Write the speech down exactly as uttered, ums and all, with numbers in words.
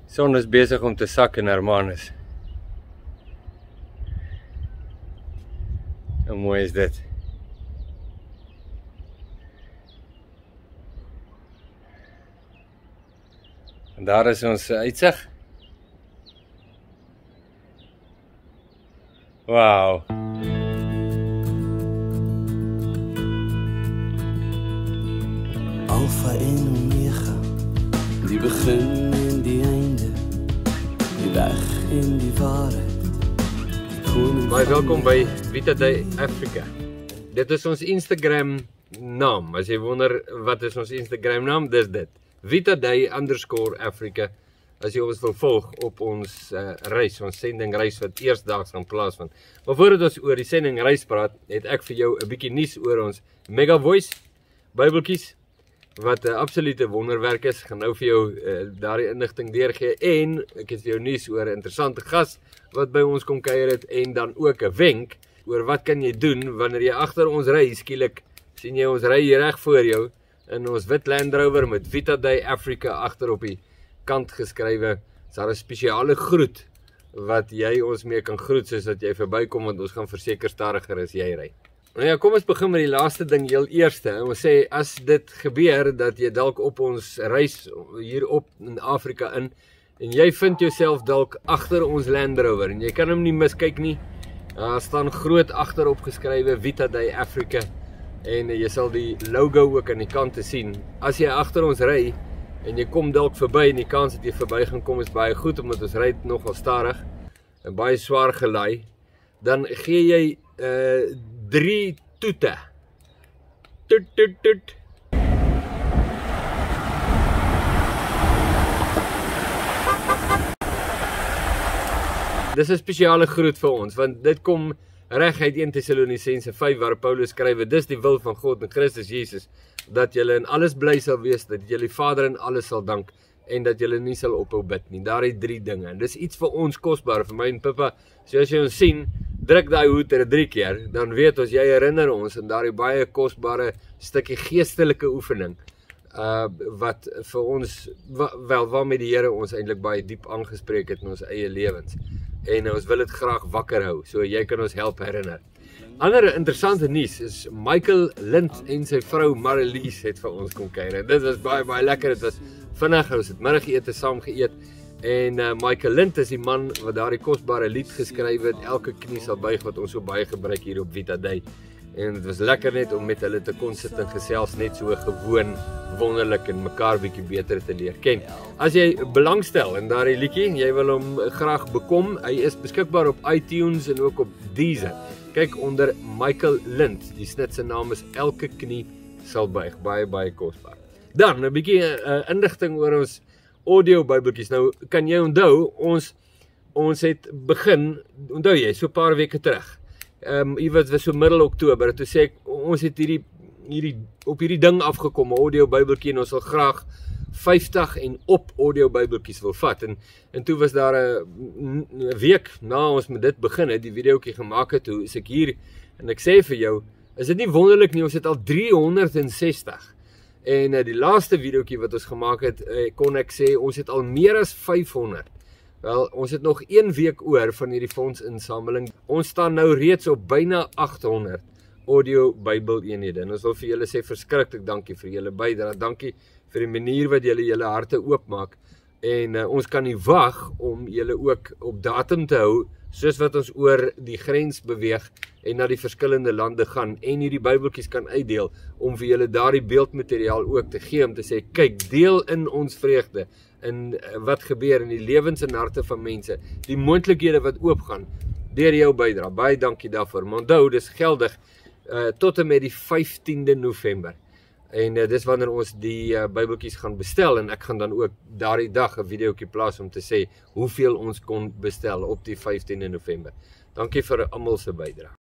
Son is besig om te sak in Hermanus. Hoe mooi is dit? En daar is ons uitsig. Wauw. Alpha en Omega, die begin en die einde, die weg en die waarheid, die koning. Baie welkom by Vita Day Africa. Dit is ons Instagram naam. As jy wonder wat is ons Instagram naam, dis dit. Vita Day underscore Africa. As jy ons wil volg op ons uh, reis, ons sendingreis wat eersdaags gaan plaasvind. Maar voordat ons oor die sendingreis praat, het ek vir jou 'n bietjie nuus oor ons Mega Voice Bybeltjies, wat 'n absolute wonderwerk is. Ek gaan nou vir jou uh, daardie inligting deurgee en ek het vir jou nuus oor 'n interessante gas wat by ons kom kuier het en dan ook 'n wenk oor wat kan jy doen wanneer jy agter ons ry, skielik sien jy ons ry hier reg voor jou in ons wit Land Rover met Vita Day Africa agter op die kant geskrywe. Is daar 'n spesiale groet wat jy ons mee kan groet soos dat jy verbykom, want ons gaan verseker stadiger as jy ry. Nou ja, kom ons begin met die laaste ding heel eerste. Ons sê as dit gebeur dat jy dalk op ons reis hier op in Afrika in en jy vind jouself dalk agter ons Land Rover en jy kan hom nie miskyk nie. Daar staan groot agterop geskrywe Vita Day Africa en jy sal die logo ook aan die kante sien. As jy agter ons ry en jy kom dalk verby en die kans dat jy verby gaan kom is baie goed, omdat ons ry nogal stadig en baie swaar gelei, dan gee jy uh, drie toete. Toet, toet, toet. Dis 'n spesiale groet vir ons, want dit kom reg uit Eerste Tessalonisense vyf waar Paulus skryf, dis die wil van God in Christus Jesus, dat julle in alles bly sal wees, dat julle die Vader in alles sal dank en dat julle nie sal ophou bid nie. Daardie drie dinge. En dis iets vir ons kosbaar, vir my en Pippa. So as jy ons sien, druk daai hoed er drie keer, dan weet ons jy herinner ons aan daardie baie kosbare stukkie geestelike oefening uh wat vir ons wa, wel waarmee die Here ons eintlik baie diep aangespreek het in ons eie lewens. En ons wil dit graag wakker hou, so jy kan ons help herinner. Ander interessante nuus is Michael Lind en sy vrou Marlies het vir ons kom kuier. Dit was baie baie lekker. Dit was vinnig, ons het middagete saam geëet. En uh, Michael Lind is die man wat daardie kosbare lied geskryf het, Elke knie sal buig, wat ons so baie gebruik hier op Vita Day. En dit was lekker net om met hulle te kon sit en gesels, net so gewoon wonderlik en mekaar bietjie beter te leer ken. As jy belangstel in daardie liedjie, jy wil hom graag bekom, hy is beskikbaar op iTunes en ook op Deezer. Kyk onder Michael Lind, die snit se naam is Elke knie sal buig, baie baie kosbaar. Dan 'n bietjie uh, inligting oor ons audio Bybeltjies. Nou kan jy onthou, ons ons het begin, onthou jy, so 'n paar weke terug. Ehm um, iewers was so middel Oktober, toe sê ek ons het hierdie hierdie op hierdie ding afgekom, 'n audio Bybeltjie, en ons wil graag vyftig en op audio Bybeltjies wil vat. En en toe was daar 'n week na ons met dit begin het, die videoetjie gemaak het, toe is ek hier en ek sê vir jou, is dit nie wonderlik nie, ons het al driehonderdsestig. En uh, die laaste videoetjie wat ons gemaak het, uh, kon ek sê ons het al meer as vyfhonderd. Wel, ons het nog een week oor van hierdie fondsinsameling. Ons staan nou reeds op byna agthonderd audio Bybel eenhede. En ons wil vir julle sê verskriklik dankie vir julle bydrae. Dankie vir die manier wat julle julle harte oopmaak. En uh, ons kan nie wag om julle ook op datum te hou, soos wat ons oor die grens beweeg en na die verskillende lande gaan en hierdie Bybeltjies kan uitdeel, om vir julle daardie beeldmateriaal ook te gee, om te sê, kyk, deel in ons vreugde, in wat gebeur in die lewens en harte van mense, die moontlikhede wat oopgaan, deur jou bydrae. Baie dankie daarvoor. Maar onthou, dis geldig uh, tot en met die vyftiende November. En uh, dis wanneer ons die uh, Bybeltjies gaan bestel, en ek gaan dan ook daardie dag 'n videoetjie plaas om te sê hoeveel ons kon bestel op die vyftiende November. Dankie vir almal se bydrae.